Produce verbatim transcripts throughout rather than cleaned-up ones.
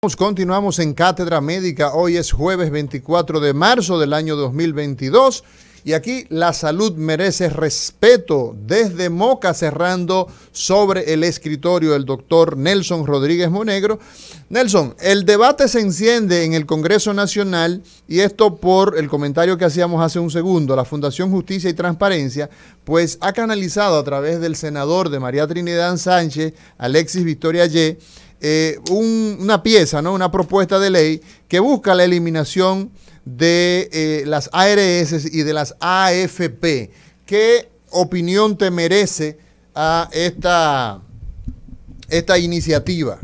Continuamos en Cátedra Médica. Hoy es jueves veinticuatro de marzo del año dos mil veintidós y aquí la salud merece respeto. Desde Moca, cerrando sobre el escritorio del doctor Nelson Rodríguez Monegro. Nelson, el debate se enciende en el Congreso Nacional y esto por el comentario que hacíamos hace un segundo. La Fundación Justicia y Transparencia pues ha canalizado a través del senador de María Trinidad Sánchez, Alexis Victoria Ye, Eh, un, una pieza, ¿no? Una propuesta de ley que busca la eliminación de eh, las A R S y de las A F P. ¿Qué opinión te merece a esta, esta iniciativa?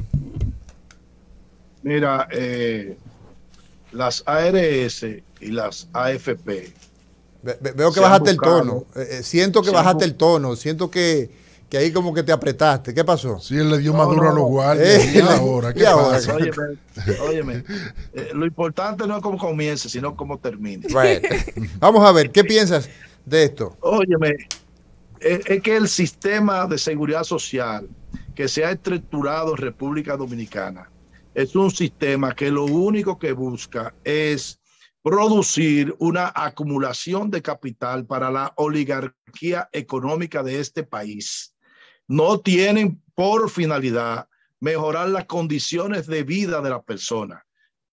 Mira, eh, las A R S y las A F P. Ve, veo que bajaste buscado, el tono. Eh, siento que bajaste el tono. Siento que... que ahí como que te apretaste. ¿Qué pasó? Sí, él le dio no, maduro no, a los guardias. Eh, ¿Y ahora? ¿Qué pasa? Óyeme, óyeme eh, lo importante no es cómo comience, sino cómo termine. Right. Vamos a ver, ¿qué piensas de esto? Óyeme, es, es que el sistema de seguridad social que se ha estructurado en República Dominicana es un sistema que lo único que busca es producir una acumulación de capital para la oligarquía económica de este país. No tienen por finalidad mejorar las condiciones de vida de la persona.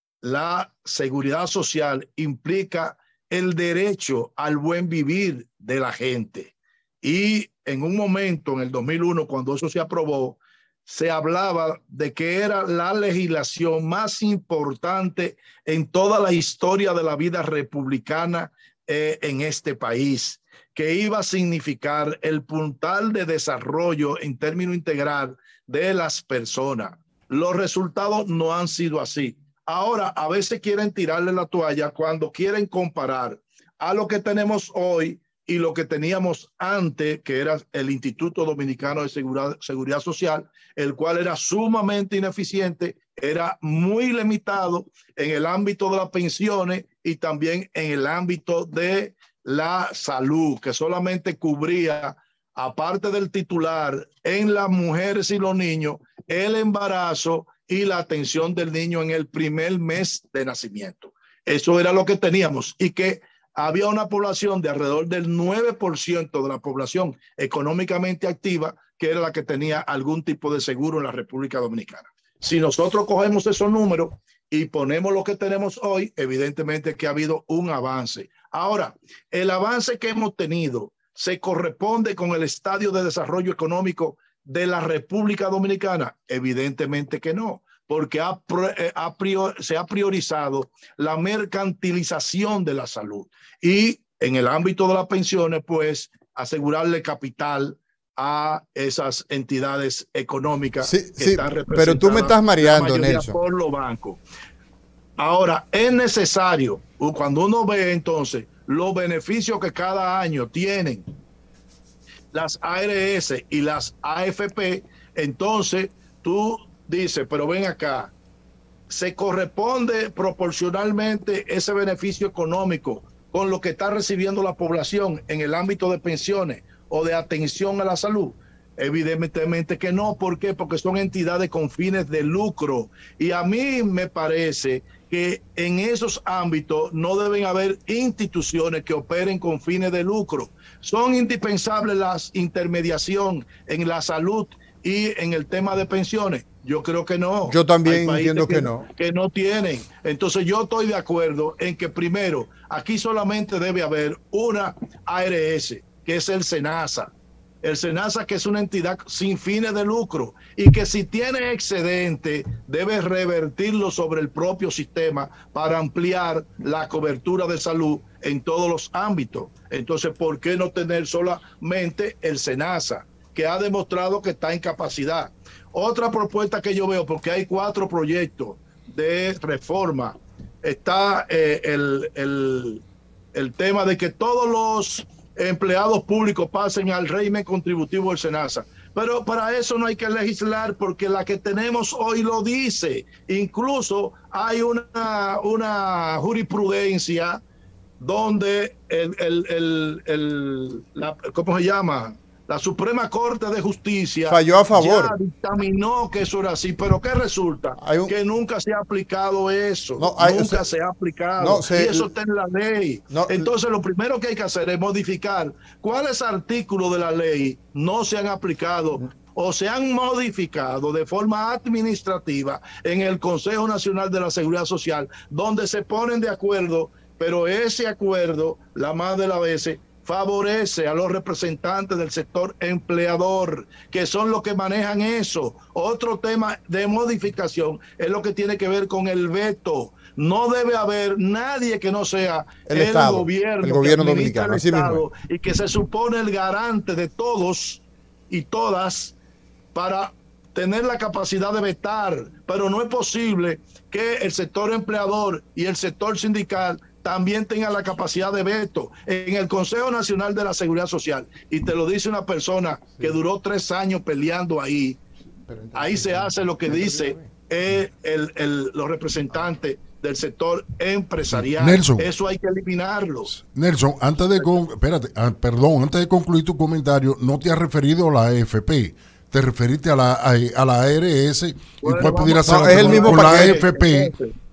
La seguridad social implica el derecho al buen vivir de la gente. Y en un momento, en el dos mil uno, cuando eso se aprobó, se hablaba de que era la legislación más importante en toda la historia de la vida republicana eh, en este país, que iba a significar el puntal de desarrollo en término integral de las personas. Los resultados no han sido así. Ahora, a veces quieren tirarle la toalla cuando quieren comparar a lo que tenemos hoy y lo que teníamos antes, que era el Instituto Dominicano de Seguridad, Seguridad Social, el cual era sumamente ineficiente, era muy limitado en el ámbito de las pensiones y también en el ámbito de la salud, que solamente cubría, aparte del titular, en las mujeres y los niños, el embarazo y la atención del niño en el primer mes de nacimiento. Eso era lo que teníamos y que había una población de alrededor del nueve por ciento de la población económicamente activa que era la que tenía algún tipo de seguro en la República Dominicana. Si nosotros cogemos esos números y ponemos lo que tenemos hoy, evidentemente que ha habido un avance. Ahora, el avance que hemos tenido se corresponde con el estadio de desarrollo económico de la República Dominicana. Evidentemente que no, porque ha, ha prior, se ha priorizado la mercantilización de la salud y en el ámbito de las pensiones, pues asegurarle capital a esas entidades económicas sí, que sí, están representadas, pero tú me estás mareando, Nelson, por los bancos. Ahora, es necesario, cuando uno ve entonces los beneficios que cada año tienen las A R S y las A F P, entonces tú dices, pero ven acá, ¿se corresponde proporcionalmente ese beneficio económico con lo que está recibiendo la población en el ámbito de pensiones o de atención a la salud? Evidentemente que no. ¿Por qué? Porque son entidades con fines de lucro. Y a mí me parece que en esos ámbitos no deben haber instituciones que operen con fines de lucro. Son indispensables las intermediación en la salud y en el tema de pensiones. Yo creo que no. Yo también entiendo que, que no. Que no tienen. Entonces yo estoy de acuerdo en que primero, aquí solamente debe haber una A R S, que es el SENASA. El SENASA, que es una entidad sin fines de lucro y que si tiene excedente debe revertirlo sobre el propio sistema para ampliar la cobertura de salud en todos los ámbitos. Entonces, ¿por qué no tener solamente el SENASA, que ha demostrado que está en capacidad? Otra propuesta que yo veo, porque hay cuatro proyectos de reforma, está eh, el, el, el tema de que todos los empleados públicos pasen al régimen contributivo del SENASA. Pero para eso no hay que legislar porque la que tenemos hoy lo dice. Incluso hay una, una jurisprudencia donde el, el, el, el la, ¿cómo se llama? La Suprema Corte de Justicia falló a favor. Ya dictaminó que eso era así, pero ¿qué resulta? Un... Que nunca se ha aplicado eso. No, hay, nunca o sea, se ha aplicado. No, se, y eso está en la ley. No, Entonces, lo primero que hay que hacer es modificar cuáles artículos de la ley no se han aplicado o se han modificado de forma administrativa en el Consejo Nacional de la Seguridad Social, donde se ponen de acuerdo, pero ese acuerdo, la más de las veces, favorece a los representantes del sector empleador, que son los que manejan eso. Otro tema de modificación es lo que tiene que ver con el veto. No debe haber nadie que no sea el, el Estado, gobierno, el gobierno dominicano, el Estado, y que se supone el garante de todos y todas para tener la capacidad de vetar, pero no es posible que el sector empleador y el sector sindical también tengan la capacidad de veto en el Consejo Nacional de la Seguridad Social. Y te lo dice una persona que duró tres años peleando ahí. Ahí se hace lo que dice el, el, el, los representantes del sector empresarial. Nelson, eso hay que eliminarlo. Nelson, antes de con, espérate, perdón, antes de concluir tu comentario, no te has referido a la A F P. Te referiste a la, a, a la A R S, bueno, y cuál pudiera ser no, es el mismo con la A F P.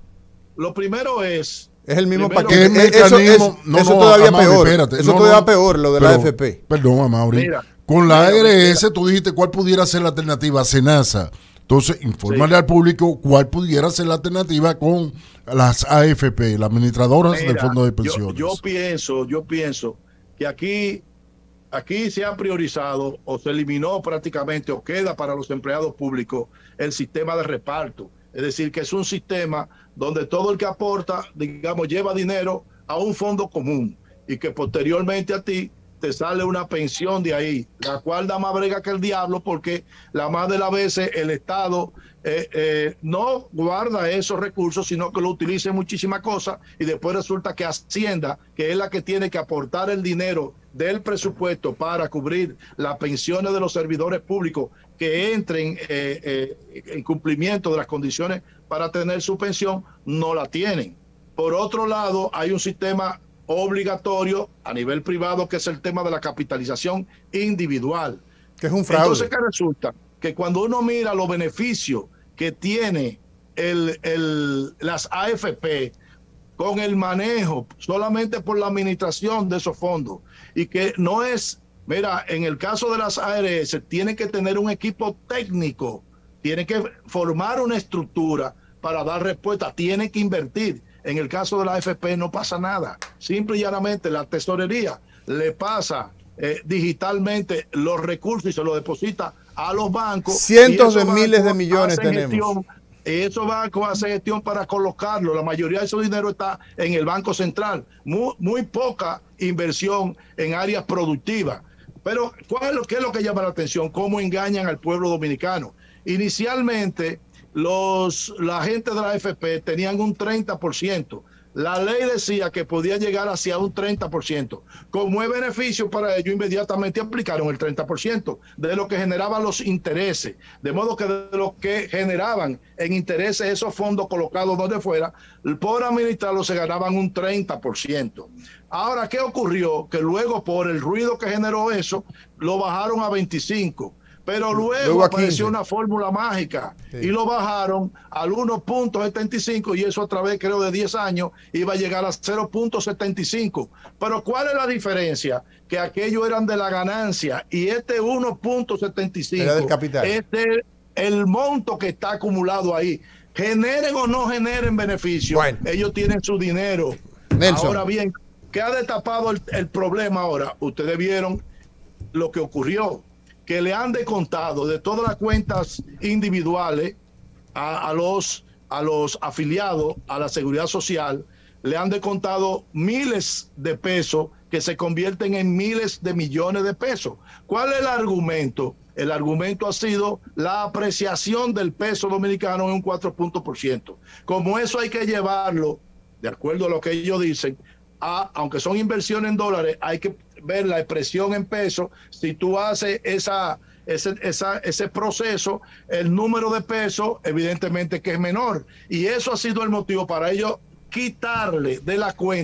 Lo primero es Es el mismo Primero, paquete. ¿Qué Eso, es, no, eso no, todavía Amaury, peor. Espérate, eso no, todavía no, peor, lo de pero, la A F P. Perdón, Amaury. Mira, Con la mira, A R S mira. tú dijiste cuál pudiera ser la alternativa, Senasa. Entonces, infórmale sí. al público cuál pudiera ser la alternativa con las A F P, las administradoras mira, del Fondo de Pensiones. Yo, yo pienso, yo pienso que aquí, aquí se ha priorizado o se eliminó prácticamente o queda para los empleados públicos el sistema de reparto. Es decir, que es un sistema donde todo el que aporta, digamos, lleva dinero a un fondo común y que posteriormente a ti te sale una pensión de ahí, la cual da más brega que el diablo porque la más de las veces el Estado eh, eh, no guarda esos recursos, sino que lo utiliza en muchísimas cosas y después resulta que Hacienda, que es la que tiene que aportar el dinero del presupuesto para cubrir las pensiones de los servidores públicos que entren eh, eh, en cumplimiento de las condiciones para tener su pensión, no la tienen. Por otro lado, hay un sistema obligatorio a nivel privado que es el tema de la capitalización individual. Que es un fraude. Entonces, ¿qué resulta? Que cuando uno mira los beneficios que tiene el, el, las A F P con el manejo solamente por la administración de esos fondos y que no es, mira, en el caso de las A R S tiene que tener un equipo técnico, tiene que formar una estructura para dar respuesta, tiene que invertir. En el caso de la A F P no pasa nada, simple y llanamente la tesorería le pasa eh, digitalmente los recursos y se los deposita a los bancos. Cientos de miles de millones tenemos. Gestión, esos bancos hacen gestión para colocarlo. La mayoría de ese dinero está en el Banco Central. Muy, muy poca inversión en áreas productivas. Pero ¿cuál es lo, qué es lo que llama la atención? ¿Cómo engañan al pueblo dominicano? Inicialmente, los, la gente de la A F P tenían un treinta por ciento. La ley decía que podía llegar hacia un treinta por ciento. Como es beneficio para ellos, inmediatamente aplicaron el treinta por ciento de lo que generaban los intereses. De modo que de lo que generaban en intereses esos fondos colocados donde fuera, por administrarlo se ganaban un treinta por ciento. Ahora, ¿qué ocurrió? Que luego por el ruido que generó eso, lo bajaron a veinticinco por ciento. Pero luego, luego apareció una fórmula mágica sí. y lo bajaron al uno punto setenta y cinco y eso a través creo de diez años iba a llegar a cero punto setenta y cinco. Pero ¿cuál es la diferencia? Que aquellos eran de la ganancia y este uno punto setenta y cinco era del capital. Es el, el monto que está acumulado ahí. Generen o no generen beneficio, bueno. ellos tienen su dinero. Nelson. Ahora bien, ¿qué ha destapado el, el problema ahora? Ustedes vieron lo que ocurrió, que le han descontado de todas las cuentas individuales a, a, los, a los afiliados a la Seguridad Social, le han descontado miles de pesos que se convierten en miles de millones de pesos. ¿Cuál es el argumento? El argumento ha sido la apreciación del peso dominicano en un cuatro puntos por ciento. Como eso hay que llevarlo, de acuerdo a lo que ellos dicen, a, aunque son inversiones en dólares, hay que ver la expresión en pesos. Si tú haces esa, ese, esa, ese proceso, el número de pesos evidentemente que es menor. Y eso ha sido el motivo para ellos quitarle de la cuenta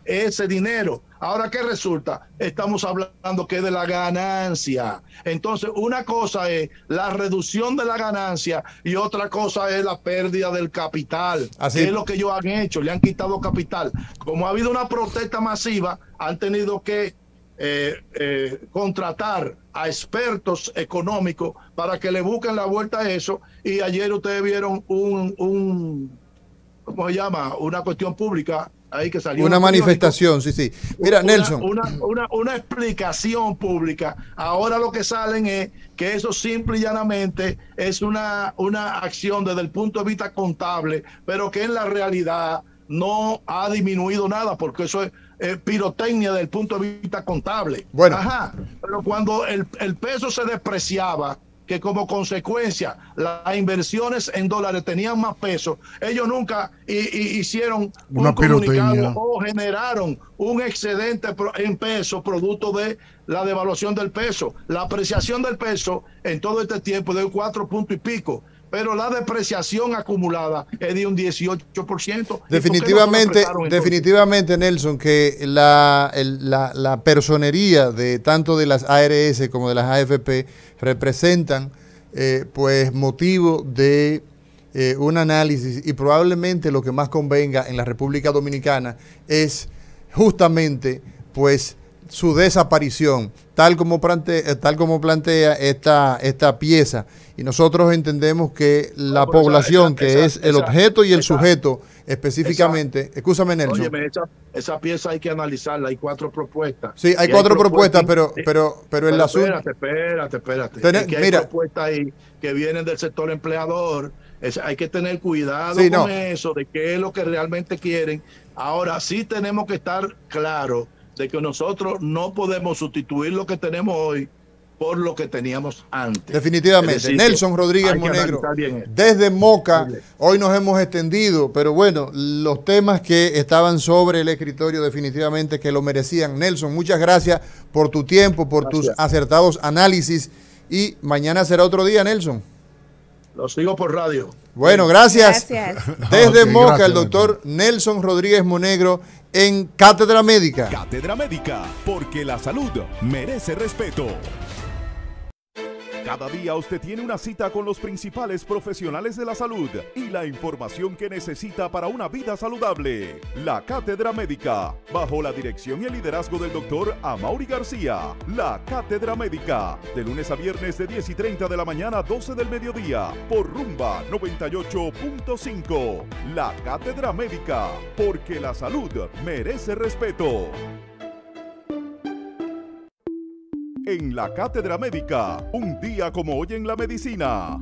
ese dinero. Ahora, ¿qué resulta? Estamos hablando que de la ganancia. Entonces, una cosa es la reducción de la ganancia y otra cosa es la pérdida del capital. Así que es lo que ellos han hecho, le han quitado capital. Como ha habido una protesta masiva, han tenido que eh, eh, contratar a expertos económicos para que le busquen la vuelta a eso. Y ayer ustedes vieron un, un ¿cómo se llama? Una cuestión pública ahí que salió. Una manifestación, sí, sí. Mira, una, Nelson. Una, una, una explicación pública. Ahora lo que salen es que eso simple y llanamente es una, una acción desde el punto de vista contable, pero que en la realidad no ha disminuido nada, porque eso es eh, pirotecnia desde el punto de vista contable. Bueno. Ajá. Pero cuando el, el peso se despreciaba, que como consecuencia las inversiones en dólares tenían más peso, ellos nunca y, y hicieron una un comunicado pirotecnia o generaron un excedente en peso producto de la devaluación del peso. La apreciación del peso en todo este tiempo de cuatro puntos y pico, pero la depreciación acumulada es de un dieciocho por ciento. Definitivamente, no definitivamente, Nelson, que la, el, la, la personería de tanto de las A R S como de las A F P representan eh, pues motivo de eh, un análisis, y probablemente lo que más convenga en la República Dominicana es justamente pues su desaparición, tal como plantea, tal como plantea esta, esta pieza. Y nosotros entendemos que la no, población, esa, que esa, es el esa, objeto y el esa, sujeto específicamente, escúchame, Nelson. Óyeme, esa, esa pieza hay que analizarla, hay cuatro propuestas. Sí, hay cuatro hay propuestas, propuestas, pero, pero, pero, pero el asunto... Espérate, espérate, espérate. Ten, es que hay mira, propuestas ahí que vienen del sector empleador. Es, hay que tener cuidado sí, con no. eso, de qué es lo que realmente quieren. Ahora sí tenemos que estar claros de que nosotros no podemos sustituir lo que tenemos hoy por lo que teníamos antes. Definitivamente. Decir, Nelson Rodríguez Monegro, desde Moca, hoy nos hemos extendido, pero bueno, los temas que estaban sobre el escritorio definitivamente que lo merecían. Nelson, muchas gracias por tu tiempo, por gracias. tus acertados análisis, y mañana será otro día, Nelson. Lo sigo por radio. Bueno, gracias. Gracias. Desde okay, Moca, gracias, el doctor Nelson Rodríguez Monegro en Cátedra Médica. Cátedra Médica, porque la salud merece respeto. Cada día usted tiene una cita con los principales profesionales de la salud y la información que necesita para una vida saludable. La Cátedra Médica, bajo la dirección y el liderazgo del doctor Amaury García. La Cátedra Médica, de lunes a viernes de diez y treinta de la mañana a doce del mediodía, por Rumba noventa y ocho punto cinco. La Cátedra Médica, porque la salud merece respeto. En la Cátedra Médica, un día como hoy en la medicina.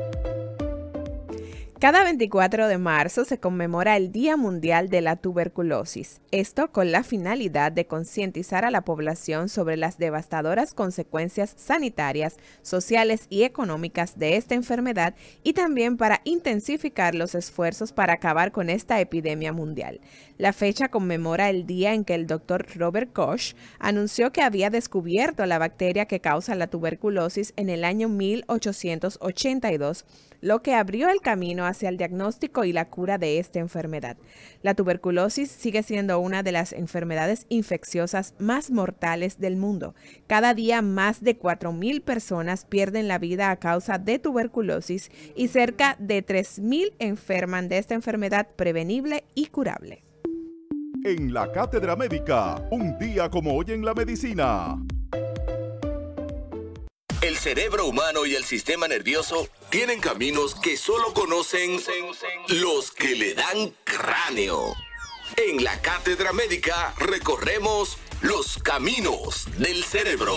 Cada veinticuatro de marzo se conmemora el Día Mundial de la Tuberculosis. Esto con la finalidad de concientizar a la población sobre las devastadoras consecuencias sanitarias, sociales y económicas de esta enfermedad, y también para intensificar los esfuerzos para acabar con esta epidemia mundial. La fecha conmemora el día en que el doctor Robert Koch anunció que había descubierto la bacteria que causa la tuberculosis en el año mil ochocientos ochenta y dos, lo que abrió el camino hacia el diagnóstico y la cura de esta enfermedad. La tuberculosis sigue siendo una de las enfermedades infecciosas más mortales del mundo. Cada día más de cuatro mil personas pierden la vida a causa de tuberculosis y cerca de tres mil enferman de esta enfermedad prevenible y curable. En la Cátedra Médica, un día como hoy en la medicina. El cerebro humano y el sistema nervioso tienen caminos que solo conocen los que le dan cráneo. En la Cátedra Médica recorremos los caminos del cerebro.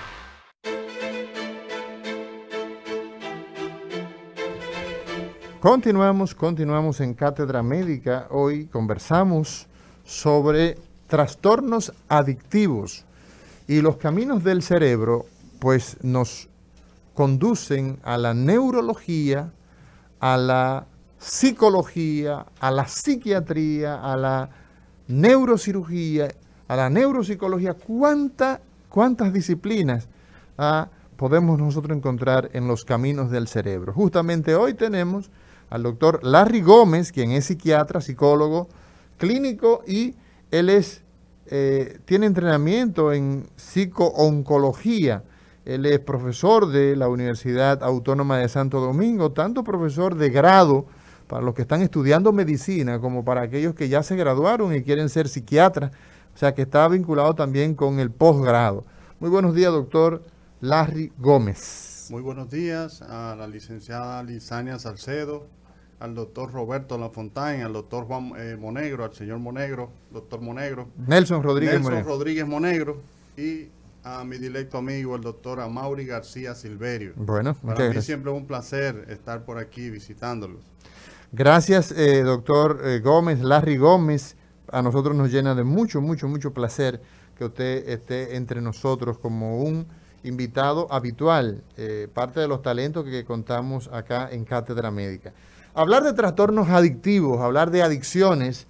Continuamos, continuamos en Cátedra Médica. Hoy conversamos sobre trastornos adictivos, y los caminos del cerebro pues nos conducen a la neurología, a la psicología, a la psiquiatría, a la neurocirugía, a la neuropsicología. ¿Cuánta, cuántas disciplinas ah, podemos nosotros encontrar en los caminos del cerebro? Justamente hoy tenemos al doctor Larry Gómez, quien es psiquiatra, psicólogo clínico, y él es eh, tiene entrenamiento en psico-oncología. Él es profesor de la Universidad Autónoma de Santo Domingo, tanto profesor de grado para los que están estudiando medicina como para aquellos que ya se graduaron y quieren ser psiquiatras, o sea que está vinculado también con el posgrado. Muy buenos días, doctor Larry Gómez. Muy buenos días a la licenciada Lisania Salcedo, al doctor Roberto Lafontaine, al doctor Juan eh, Monegro, al señor Monegro, doctor Monegro. Nelson Rodríguez Nelson Monegro. Rodríguez Monegro y a mi directo amigo, el doctor Amaury García Silverio. Bueno, para mí gracias. Siempre es un placer estar por aquí visitándolos. Gracias, eh, doctor eh, Gómez, Larry Gómez. A nosotros nos llena de mucho, mucho, mucho placer que usted esté entre nosotros como un invitado habitual, eh, parte de los talentos que, que contamos acá en Cátedra Médica. Hablar de trastornos adictivos, hablar de adicciones,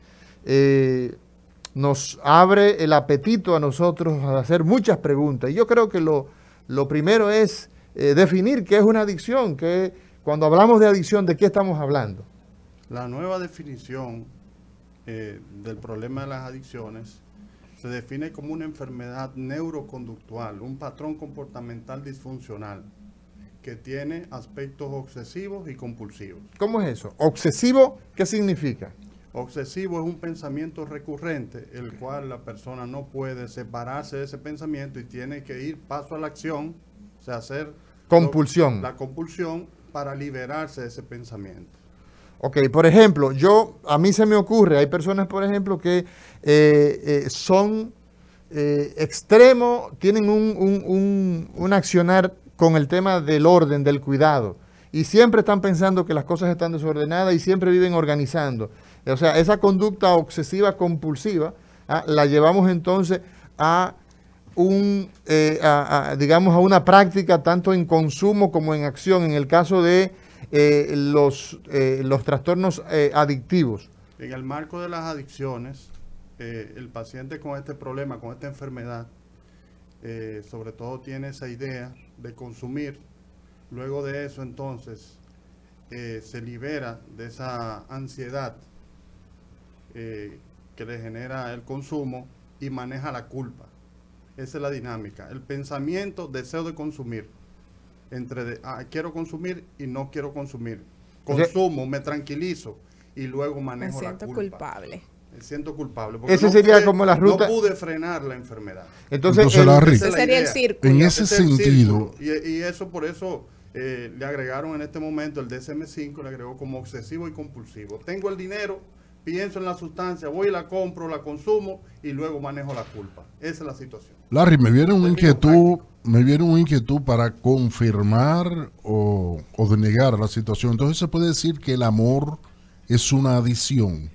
eh, nos abre el apetito a nosotros a hacer muchas preguntas. Y yo creo que lo, lo primero es eh, definir qué es una adicción, que cuando hablamos de adicción, ¿de qué estamos hablando? La nueva definición eh, del problema de las adicciones se define como una enfermedad neuroconductual, un patrón comportamental disfuncional que tiene aspectos obsesivos y compulsivos. ¿Cómo es eso? ¿Obsesivo qué significa? Obsesivo es un pensamiento recurrente, el cual la persona no puede separarse de ese pensamiento y tiene que ir paso a la acción, o sea, hacer compulsión. Lo, la compulsión para liberarse de ese pensamiento. Ok, por ejemplo, yo, a mí se me ocurre, hay personas, por ejemplo, que eh, eh, son eh, extremos, tienen un, un, un, un accionar con el tema del orden, del cuidado, y siempre están pensando que las cosas están desordenadas y siempre viven organizando. O sea, esa conducta obsesiva compulsiva ¿ah? la llevamos entonces a un, eh, a, a, digamos, a una práctica tanto en consumo como en acción, en el caso de eh, los, eh, los trastornos eh, adictivos. En el marco de las adicciones, eh, el paciente con este problema, con esta enfermedad, eh, sobre todo tiene esa idea de consumir. Luego de eso, entonces, eh, se libera de esa ansiedad eh, que le genera el consumo y maneja la culpa. Esa es la dinámica. El pensamiento, deseo de consumir. Entre de, ah, quiero consumir y no quiero consumir. Consumo, me tranquilizo y luego manejo la culpa. Me siento culpable. Me siento culpable. Ese no sería pude, como la ruta. No pude frenar la enfermedad. Entonces, Entonces el, Larry, ese sería el círculo. En ese, ese sentido. Y, y eso por eso eh, le agregaron en este momento el D S M cinco, le agregó como obsesivo y compulsivo. Tengo el dinero, pienso en la sustancia, voy y la compro, la consumo y luego manejo la culpa. Esa es la situación. Larry, me viene una inquietud, me viene una inquietud para confirmar o, o denegar la situación. Entonces se puede decir que el amor es una adicción.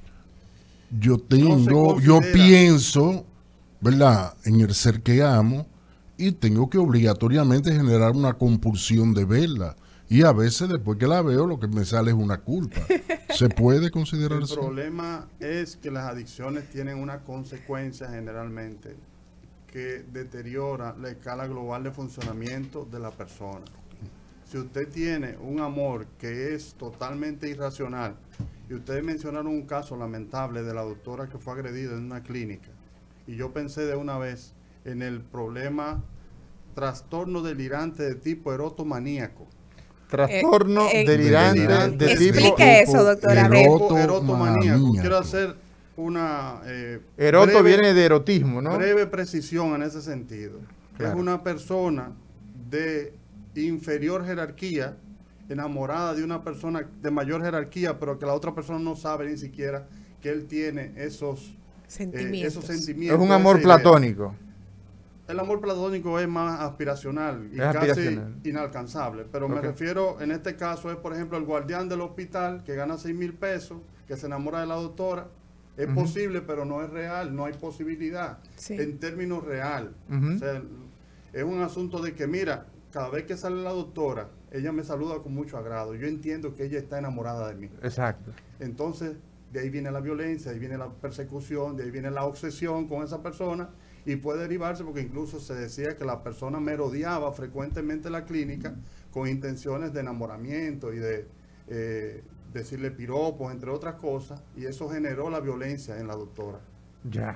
Yo tengo, no yo pienso, ¿verdad?, en el ser que amo y tengo que obligatoriamente generar una compulsión de verla. Y a veces después que la veo lo que me sale es una culpa. ¿Se puede considerar El así? problema es que las adicciones tienen una consecuencia generalmente que deteriora la escala global de funcionamiento de la persona. Si usted tiene un amor que es totalmente irracional, y ustedes mencionaron un caso lamentable de la doctora que fue agredida en una clínica, y yo pensé de una vez en el problema trastorno delirante de tipo erotomaníaco. Trastorno eh, eh, delirante delirante. de tipo... Explique eso, doctora. Eroto- Erotomaníaco. Quiero hacer una... Eh, Eroto breve, viene de erotismo, ¿no? breve precisión en ese sentido. Claro. Es una persona de inferior jerarquía enamorada de una persona de mayor jerarquía, pero que la otra persona no sabe ni siquiera que él tiene esos Sentimientos. eh, esos sentimientos. Es un amor esa idea. platónico. El amor platónico es más aspiracional y Es casi aspiracional. inalcanzable, pero me Ok. refiero, en este caso es, por ejemplo, el guardián del hospital que gana seis mil pesos, que se enamora de la doctora. Es Ujú. posible, pero no es real, no hay posibilidad Sí. en términos real. Ujú. O sea, es un asunto de que, mira, cada vez que sale la doctora, ella me saluda con mucho agrado. Yo entiendo que ella está enamorada de mí. Exacto. Entonces, de ahí viene la violencia, de ahí viene la persecución, de ahí viene la obsesión con esa persona y puede derivarse porque incluso se decía que la persona merodeaba frecuentemente la clínica con intenciones de enamoramiento y de eh, decirle piropos, entre otras cosas, y eso generó la violencia en la doctora. Ya.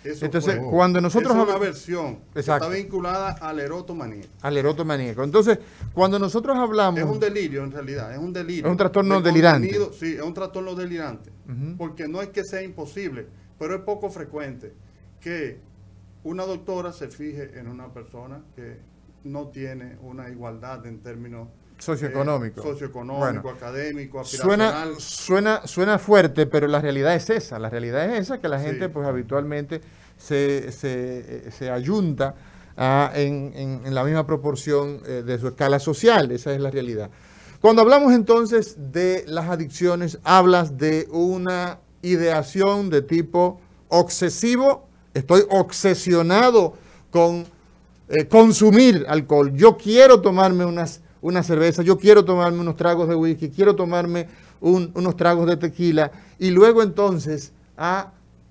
Eso Entonces, fue. cuando nosotros... Es una habl- versión que Exacto. está vinculada al erotomanía. Al erotomaníaco. Entonces, cuando nosotros hablamos... Es un delirio en realidad, es un delirio. Es un trastorno de delirante. contenido, Sí, es un trastorno delirante. Ujú. Porque no es que sea imposible, pero es poco frecuente que una doctora se fije en una persona que no tiene una igualdad en términos Socioeconómico. eh, socioeconómico, Bueno, académico, Suena, aspiracional. suena, suena fuerte, pero la realidad es esa. La realidad es esa, que la Sí. gente pues habitualmente se, se, se ayunta a, en, en, en la misma proporción eh, de su escala social. Esa es la realidad. Cuando hablamos entonces de las adicciones, hablas de una ideación de tipo obsesivo. Estoy obsesionado con eh, consumir alcohol. Yo quiero tomarme unas una cerveza, yo quiero tomarme unos tragos de whisky, quiero tomarme un, unos tragos de tequila, y luego entonces a,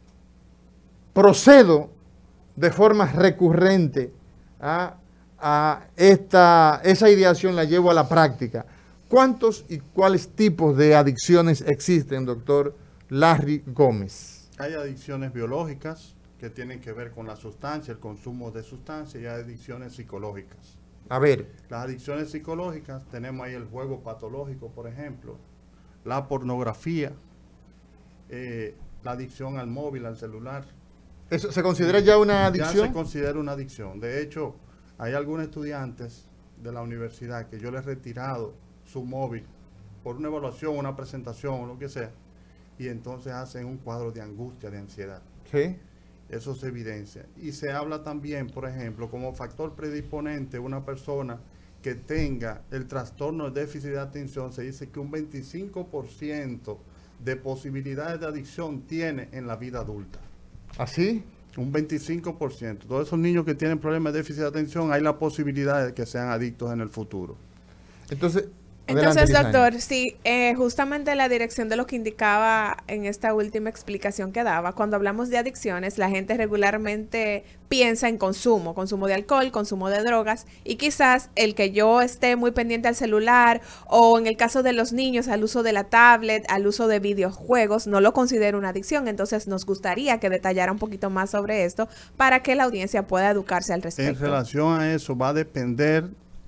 procedo de forma recurrente a, a esta, esa ideación, la llevo a la práctica. ¿Cuántos y cuáles tipos de adicciones existen, doctor Larry Gómez? Hay adicciones biológicas que tienen que ver con la sustancia, el consumo de sustancias, y hay adicciones psicológicas. A ver, Las adicciones psicológicas, tenemos ahí el juego patológico, por ejemplo, la pornografía, eh, la adicción al móvil, al celular. ¿eso se considera ya una Ya adicción? se considera una adicción. De hecho, hay algunos estudiantes de la universidad que yo les he retirado su móvil por una evaluación, una presentación o lo que sea, y entonces hacen un cuadro de angustia, de ansiedad. Sí. Eso se evidencia. Y se habla también, por ejemplo, como factor predisponente, una persona que tenga el trastorno de déficit de atención, se dice que un veinticinco por ciento de posibilidades de adicción tiene en la vida adulta. ¿Así? Un veinticinco por ciento. Todos esos niños que tienen problemas de déficit de atención, hay la posibilidad de que sean adictos en el futuro. Entonces, Entonces, adelante, Lizaña. doctor, sí, eh, justamente la dirección de lo que indicaba en esta última explicación que daba, cuando hablamos de adicciones, la gente regularmente piensa en consumo, consumo de alcohol, consumo de drogas, y quizás el que yo esté muy pendiente al celular, o en el caso de los niños, al uso de la tablet, al uso de videojuegos, no lo considero una adicción. Entonces, nos gustaría que detallara un poquito más sobre esto para que la audiencia pueda educarse al respecto. En relación a eso, va a depender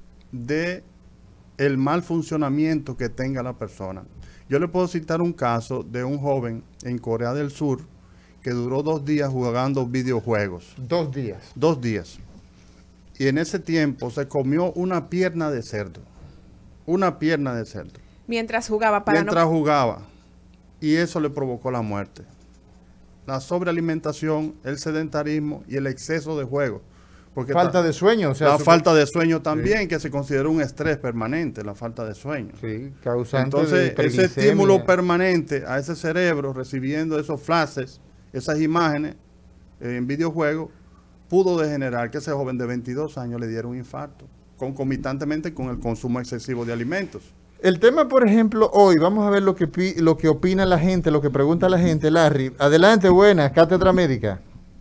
de el mal funcionamiento que tenga la persona. Yo le puedo citar un caso de un joven en Corea del Sur que duró dos días jugando videojuegos. Dos días. Dos días. Y en ese tiempo se comió una pierna de cerdo. Una pierna de cerdo. Mientras jugaba para Mientras no... jugaba. Y eso le provocó la muerte. La sobrealimentación, el sedentarismo y el exceso de juego. Porque Falta ta- de sueño. O sea, la su- falta de sueño también, que se considera un estrés permanente, la falta de sueño. Sí, causante Entonces, de ese hiperglicemia. estímulo permanente a ese cerebro, recibiendo esos flashes, esas imágenes eh, en videojuegos, pudo degenerar que ese joven de veintidós años le diera un infarto, concomitantemente con el consumo excesivo de alimentos. El tema, por ejemplo, hoy, vamos a ver lo que, pi- lo que opina la gente, lo que pregunta la gente. Larry, adelante, buenas, Cátedra Médica.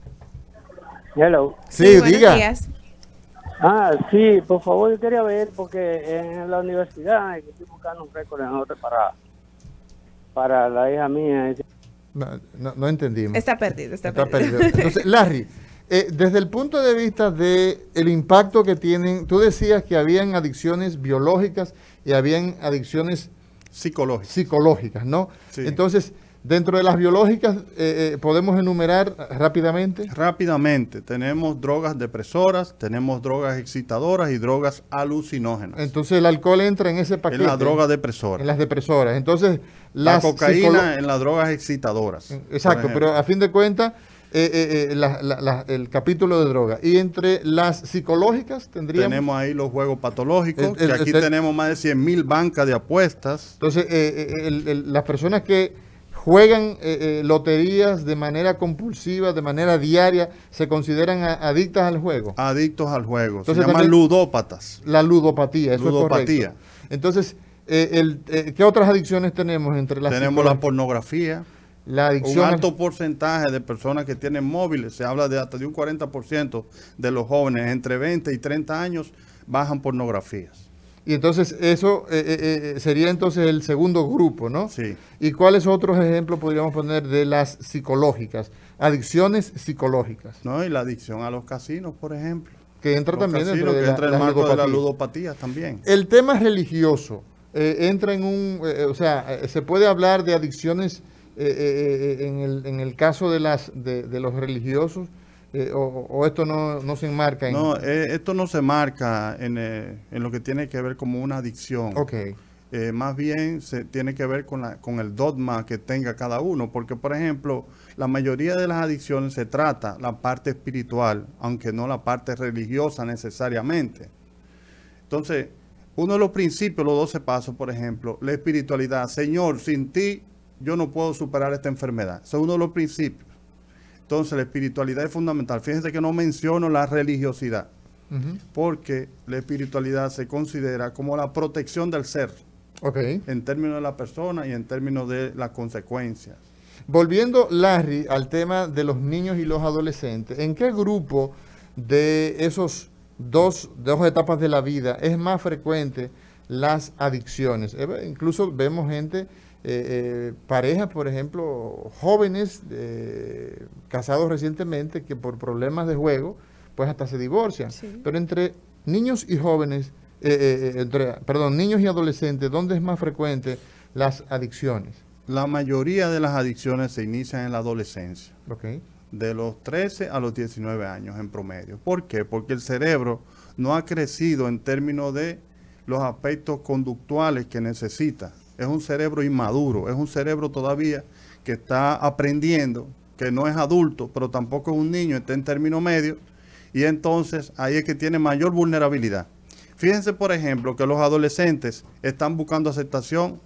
Hello. Sí, buenos diga. días. Ah, sí, por favor, yo quería ver, porque en la universidad yo estoy buscando un récord en otro para, para la hija mía. ese- No, no, no entendimos. Está perdido, está, Está perdido. perdido. Entonces, Larry, eh, desde el punto de vista de el impacto que tienen, tú decías que habían adicciones biológicas y habían adicciones Psicológico. psicológicas, ¿no? Sí. Entonces, dentro de las biológicas, eh, eh, podemos enumerar rápidamente. Rápidamente, tenemos drogas depresoras, tenemos drogas excitadoras y drogas alucinógenas. Entonces, el alcohol entra en ese paquete. en la droga depresora. En las depresoras. Entonces, La las cocaína psicolo- en las drogas excitadoras. Exacto, por pero ejemplo. a fin de cuentas, eh, eh, eh, la- la- la- el capítulo de droga. Y entre las psicológicas tendríamos... Tenemos ahí los juegos patológicos, El- el- que aquí el- tenemos más de cien mil bancas de apuestas. Entonces, eh, eh, el- el- las personas que juegan eh, eh, loterías de manera compulsiva, de manera diaria, se consideran a- adictas al juego. Adictos al juego. Entonces, se llaman también- ludópatas. La ludopatía, eso Ludopatía. es correcto. Entonces, eh, el, eh, ¿qué otras adicciones tenemos entre las Tenemos la psicológicas? pornografía. La Un adicción al- alto porcentaje de personas que tienen móviles, se habla de hasta de un cuarenta por ciento de los jóvenes entre veinte y treinta años bajan pornografías. Y entonces eso eh, eh, eh, sería entonces el segundo grupo, ¿no? Sí. ¿Y cuáles otros ejemplos podríamos poner de las psicológicas? Adicciones psicológicas. No, y la adicción a los casinos, por ejemplo. Que entra Los también casinos, dentro de que la, entra en el la marco de la ludopatía. ludopatía también. El tema religioso eh, entra en un, eh, o sea, eh, se puede hablar de adicciones eh, eh, en, el, en el caso de las de, de los religiosos, eh, o, o esto no, no se enmarca en... No, eh, esto no se marca en, eh, en lo que tiene que ver como una adicción. Ok. Eh, más bien se tiene que ver con, la, con el dogma que tenga cada uno, porque por ejemplo, la mayoría de las adicciones se trata la parte espiritual, aunque no la parte religiosa necesariamente. Entonces, uno de los principios, los doce pasos, por ejemplo, la espiritualidad. Señor, sin ti yo no puedo superar esta enfermedad. Ese es uno de los principios. Entonces, la espiritualidad es fundamental. Fíjense que no menciono la religiosidad, uh-huh. porque la espiritualidad se considera como la protección del ser. Okay. En términos de la persona y en términos de las consecuencias. Volviendo, Larry, al tema de los niños y los adolescentes, ¿en qué grupo de esos dos, dos etapas de la vida es más frecuente las adicciones? Eh, incluso vemos gente, eh, eh, parejas, por ejemplo, jóvenes eh, casados recientemente que por problemas de juego, pues hasta se divorcian. Sí. Pero entre niños y jóvenes, Eh, eh, entre, perdón, niños y adolescentes, ¿dónde es más frecuente las adicciones? La mayoría de las adicciones se inician en la adolescencia. Okay. De los trece a los diecinueve años en promedio. ¿Por qué? Porque el cerebro no ha crecido en términos de los aspectos conductuales que necesita. Es un cerebro inmaduro, es un cerebro todavía que está aprendiendo, que no es adulto, pero tampoco es un niño, está en término medio, y entonces ahí es que tiene mayor vulnerabilidad. Fíjense, por ejemplo, que los adolescentes están buscando aceptación,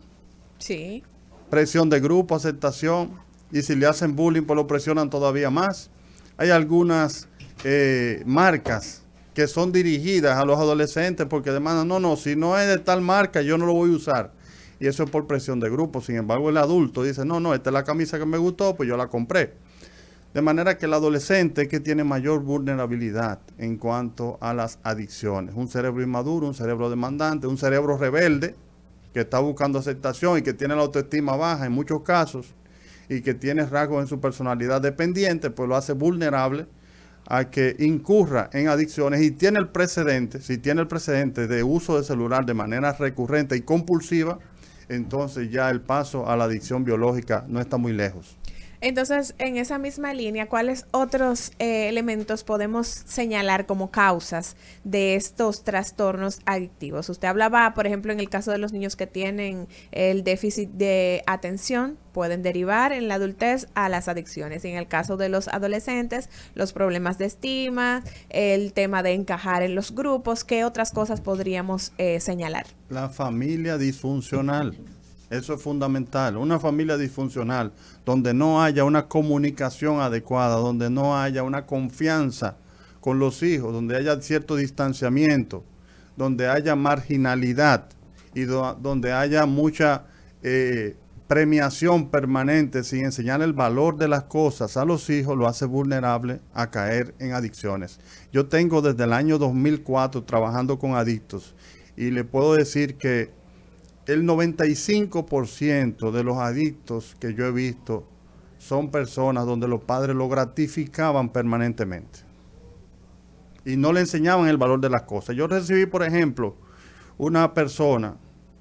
sí. presión de grupo, aceptación, y si le hacen bullying, pues lo presionan todavía más. Hay algunas eh, marcas que son dirigidas a los adolescentes porque demandan, no, no, si no es de tal marca, yo no lo voy a usar. Y eso es por presión de grupo. Sin embargo, el adulto dice, no, no, esta es la camisa que me gustó, pues yo la compré. De manera que el adolescente es que tiene mayor vulnerabilidad en cuanto a las adicciones. Un cerebro inmaduro, un cerebro demandante, un cerebro rebelde que está buscando aceptación y que tiene la autoestima baja en muchos casos y que tiene rasgos en su personalidad dependiente, pues lo hace vulnerable a que incurra en adicciones y tiene el precedente, si tiene el precedente de uso de celular de manera recurrente y compulsiva, entonces ya el paso a la adicción biológica no está muy lejos. Entonces, en esa misma línea, ¿cuáles otros eh, elementos podemos señalar como causas de estos trastornos adictivos? Usted hablaba, por ejemplo, en el caso de los niños que tienen el déficit de atención, pueden derivar en la adultez a las adicciones. Y en el caso de los adolescentes, los problemas de estima, el tema de encajar en los grupos, ¿qué otras cosas podríamos eh, señalar? La familia disfuncional. Eso es fundamental. Una familia disfuncional donde no haya una comunicación adecuada, donde no haya una confianza con los hijos, donde haya cierto distanciamiento, donde haya marginalidad y do, donde haya mucha eh, premiación permanente sin enseñar el valor de las cosas a los hijos, lo hace vulnerable a caer en adicciones. Yo tengo desde el año dos mil cuatro trabajando con adictos y le puedo decir que el noventa y cinco por ciento de los adictos que yo he visto son personas donde los padres lo gratificaban permanentemente y no le enseñaban el valor de las cosas. Yo recibí, por ejemplo, una persona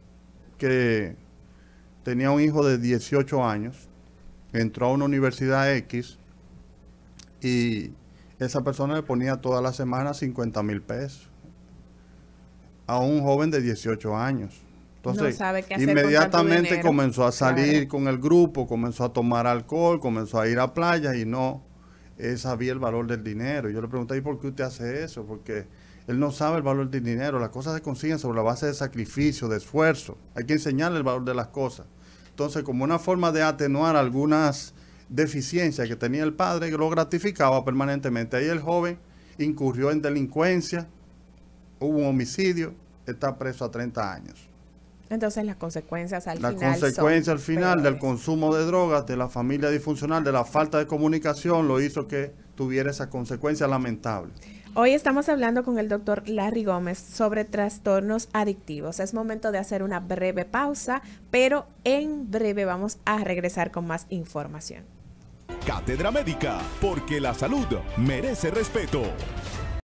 que tenía un hijo de dieciocho años, entró a una universidad X y esa persona le ponía toda la semana cincuenta mil pesos a un joven de dieciocho años. Entonces, no sabe qué hacer inmediatamente con comenzó a salir claro. con el grupo, comenzó a tomar alcohol, comenzó a ir a playas y no eh, sabía el valor del dinero. Yo le pregunté, ¿y por qué usted hace eso? Porque él no sabe el valor del dinero. Las cosas se consiguen sobre la base de sacrificio, de esfuerzo. Hay que enseñarle el valor de las cosas. Entonces, como una forma de atenuar algunas deficiencias que tenía el padre, que lo gratificaba permanentemente. Ahí el joven incurrió en delincuencia, hubo un homicidio, está preso a treinta años. Entonces las consecuencias al la final consecuencia al final peores. del consumo de drogas, de la familia disfuncional, de la falta de comunicación, lo hizo que tuviera esa consecuencia lamentable. Hoy estamos hablando con el doctor Larry Gómez sobre trastornos adictivos. Es momento de hacer una breve pausa, pero en breve vamos a regresar con más información. Cátedra Médica, porque la salud merece respeto.